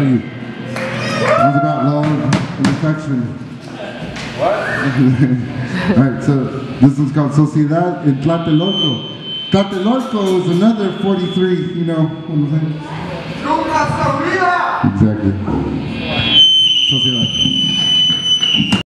you. It was about love and affection. What? Alright, so this one's called Sociedad en Tlatelolco. Tlatelolco is another 43, you know what I'm saying? Nunca se olvida. Exactly. Sociedad.